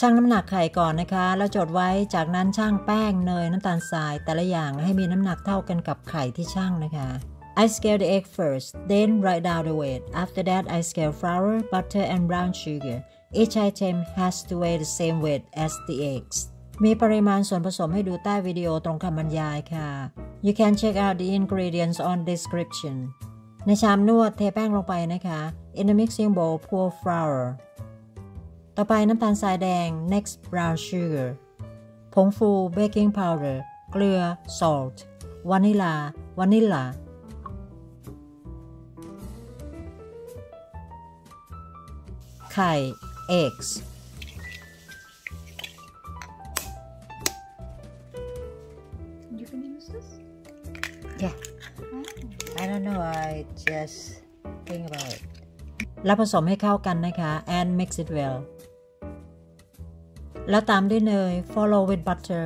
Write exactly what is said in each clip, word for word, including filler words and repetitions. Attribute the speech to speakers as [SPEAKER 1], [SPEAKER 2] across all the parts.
[SPEAKER 1] ชั่งน้ำหนักไข่ก่อนนะคะแล้วจดไว้จากนั้นชั่งแป้งเนยน้ำตาลทรายแต่ละอย่างให้มีน้ำหนักเท่ากันกับไข่ที่ชั่งนะคะ I scale the egg first then write down the weight after that I scale flour butter and brown sugar each item has to weigh the same weight as the eggs มีปริมาณส่วนผสมให้ดูใต้วิดีโอตรงคำบรรยายค่ะ You can check out the ingredients on description ในชามนวดเทแป้งลงไปนะคะ In the mixing bowl pour flour ต่อไปน้ำตาลทรายแดง next brown sugar ผงฟู baking powder เกลือ salt วานิลาวานิลลาไข่ eggs
[SPEAKER 2] You can use this?
[SPEAKER 1] Yeah I don't know I just think about it แล้วผสมให้เข้ากันนะคะ and mix it well แล้วตามด้วยเนย follow with butter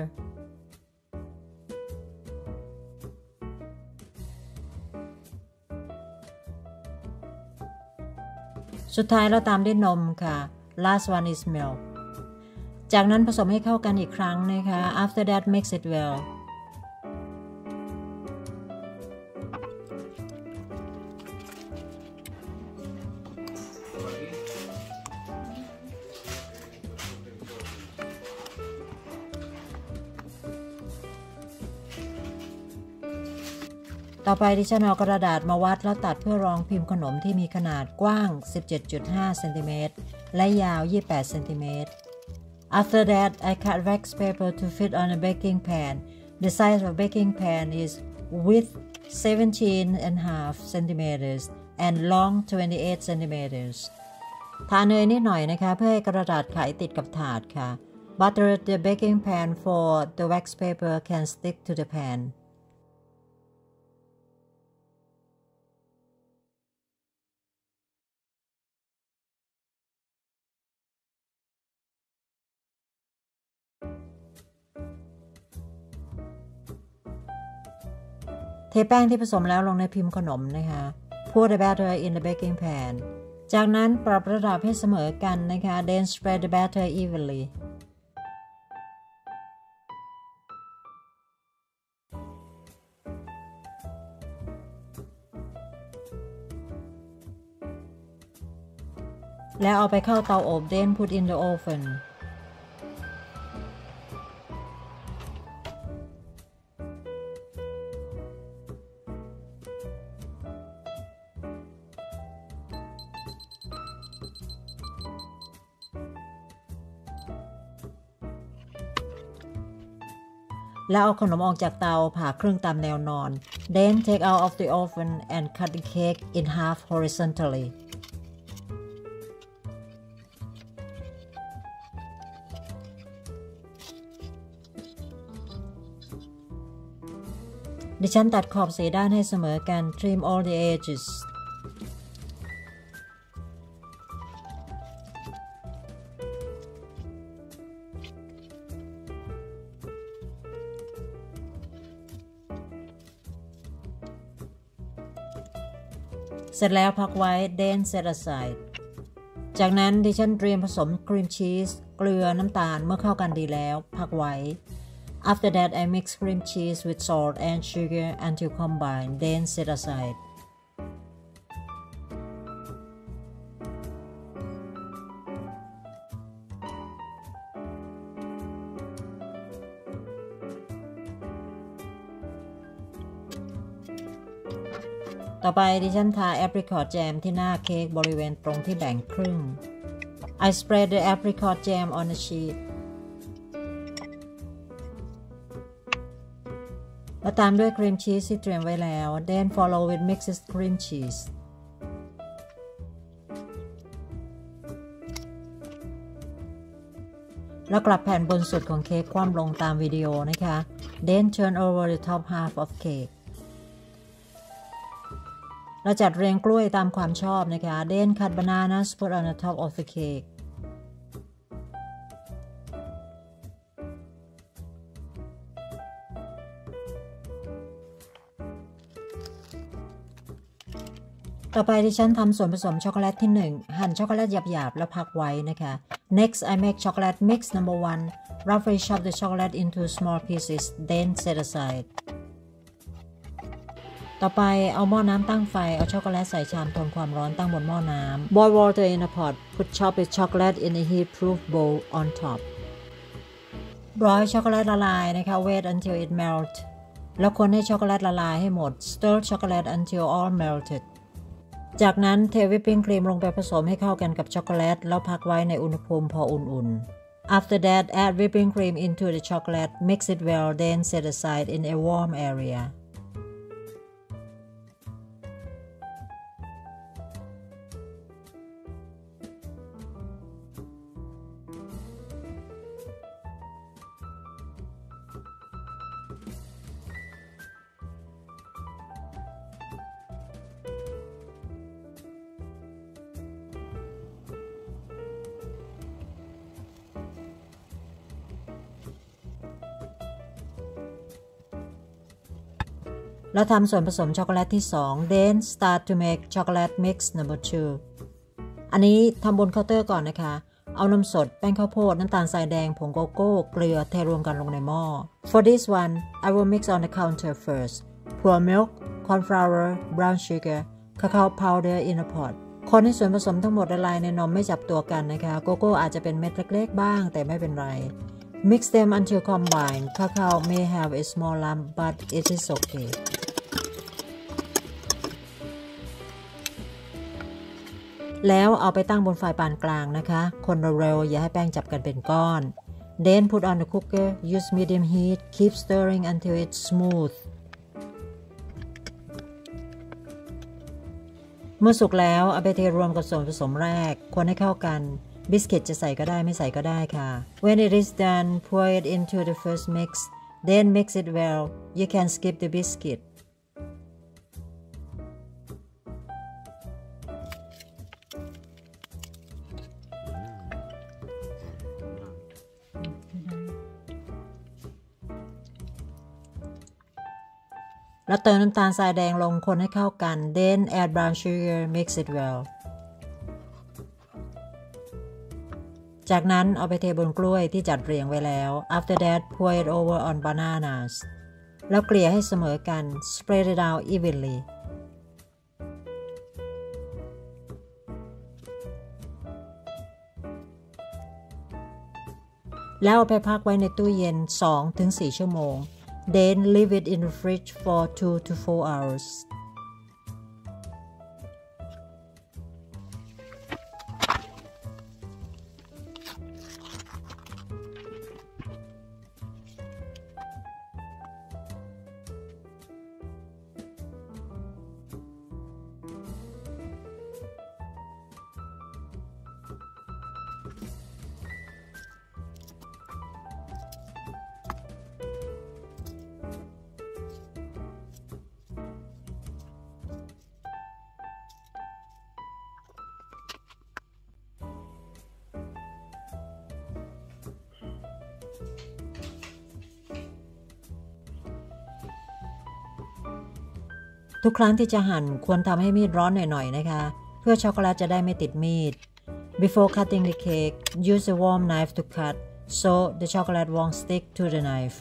[SPEAKER 1] สุดท้ายเราตามด้วยนมค่ะ last one is milk จากนั้นผสมให้เข้ากันอีกครั้งนะคะ after that mix it wellต่อไปดิฉันเอากระดาษมาวัดแล้วตัดเพื่อรองพิมพ์ขนมที่มีขนาดกว้าง สิบเจ็ดจุดห้า เซนติเมตรและยาว ยี่สิบแปด เซนติเมตร After that I cut wax paper to fit on a baking pan. The size of baking pan is width seventeen and a half centimeters and long twenty-eight centimeters. ทาเนยนิดหน่อยนะคะเพื่อให้กระดาษไขติดกับถาดค่ะ Butter the baking pan for the wax paper can stick to the pan.เทแป้งที่ผสมแล้วลงในพิมพ์ขนมนะคะ Pour the batter in the baking pan จากนั้นปรับระดับให้เสมอกันนะคะ Then spread the batter evenly แล้วเอาไปเข้าเตาอบ Then put in the ovenแล้วเอาขนมออกจากเตาผ่าครึ่งตามแนวนอน Then take out of the oven and cut the cake in half horizontally ดิฉันตัดขอบสีด้านให้เสมอกัน Trim all the edgesเสร็จแล้วพักไว้ then set aside จากนั้นดิฉันเตรียมผสมครีมชีสเกลือน้ำตาลเมื่อเข้ากันดีแล้วพักไว้ After that I mix cream cheese with salt and sugar until combined then set aside ต่อไปดิฉันทาแอปริคอตแจมที่หน้าเค้กบริเวณตรงที่แบ่งครึ่ง I spread the apricot jam on the sheet แล้วตามด้วยครีมชีสที่เตรียมไว้แล้ว Then follow with mixed cream cheese แล้วกลับแผ่นบนสุดของเค้กคว่ำลงตามวิดีโอนะคะ Then turn over the top half of cakeเราจัดเรียงกล้วยตามความชอบนะคะ Then cut bananas put on the top of the cake ต่อไปที่ฉันทำส่วนผสมช็อกโกแลตที่หนึ่งหั่นช็อกโกแลตหยาบๆแล้วพักไว้นะคะ Next, I make chocolate mix number one. Roughly chop the chocolate into small pieces, then set aside. ต่อไปเอาหม้อน้ำตั้งไฟเอาช็อกโกแลตใส่ชามทนความร้อนตั้งบนหม้อน้ำ Boil water in a pot. Put chopped chocolate in a heat-proof bowl on top. รอให้ช็อกโกแลตละลายนะคะ Wait until it melts. แล้วคนให้ช็อกโกแลตละลายให้หมด Stir chocolate until all melted. จากนั้นเทวิปปิ้งครีมลงไปผสมให้เข้ากันกับช็อกโกแลตแล้วพักไว้ในอุณหภูมิพออุ่นๆ After that, add whipping cream into the chocolate. Mix it well, then set aside in a warm area. แล้วทำส่วนผสมช็อกโกแลตที่สอง Then start to make chocolate mix number two อันนี้ทำบนเคาน์เตอร์ก่อนนะคะเอานมสดแป้งข้าวโพดน้ำตาลทรายแดงผงโกโก้เกลือเทรวมกันลงในหม้อ For this one I will mix on the counter first. Pour milk, corn flour, brown sugar, cacao powder in a pot. คนให้ส่วนผสมทั้งหมดละลายในนมไม่จับตัวกันนะคะโกโก้อาจจะเป็นเม็ดเล็กๆบ้างแต่ไม่เป็นไร Mix them until combined. Cacao may have a small lump but it is okay.แล้วเอาไปตั้งบนไฟปานกลางนะคะคนเร็วๆอย่าให้แป้งจับกันเป็นก้อน Then put on the cooker. Use medium heat. Keep stirring until it's smooth. เมื่อสุกแล้วเอาไปเทรวมกับส่วนผสมแรกคนให้เข้ากันบิสกิตจะใส่ก็ได้ไม่ใส่ก็ได้ค่ะ When it is done, pour it into the first mix. Then mix it well. You can skip the biscuit.แล้วเติมน้ำตาลทรายแดงลงคนให้เข้ากัน Then add brown sugar. Mix it well. จากนั้นเอาไปเทบนกล้วยที่จัดเรียงไว้แล้ว After that, pour it over on bananas. แล้วเกลี่ยให้เสมอกัน Spread it out evenly. แล้วเอาไปพักไว้ในตู้เย็น สองถึงสี่ ชั่วโมงThen leave it in the fridge for two to four hours. ทุกครั้งที่จะหั่นควรทำให้มีดร้อนหน่อยๆนะคะเพื่อช็อกโกแลตจะได้ไม่ติดมีด Before cutting the cake, use a warm knife to cut so the chocolate won't stick to the knife.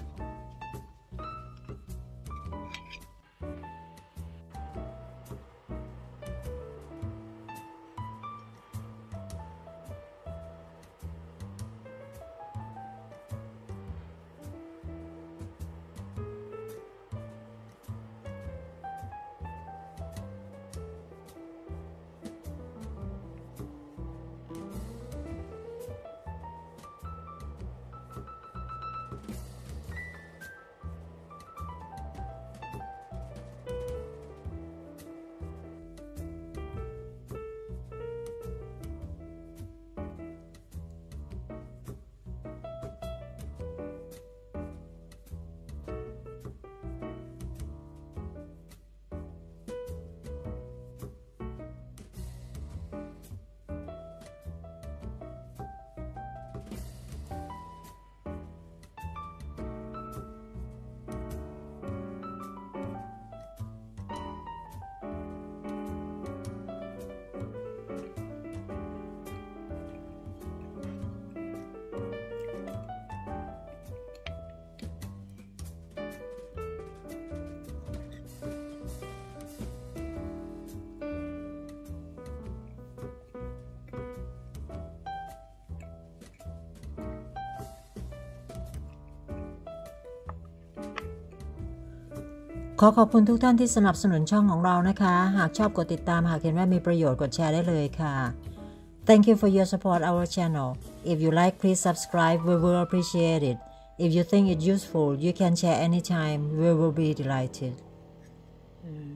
[SPEAKER 1] ขอขอบคุณทุกท่านที่สนับสนุนช่องของเรานะคะหากชอบกดติดตามหากเห็นว่ามีประโยชน์กดแชร์ได้เลยค่ะ Thank you for your support our channel. If you like, please subscribe. We will appreciate it. If you think it's useful, you can share anytime. We will be delighted.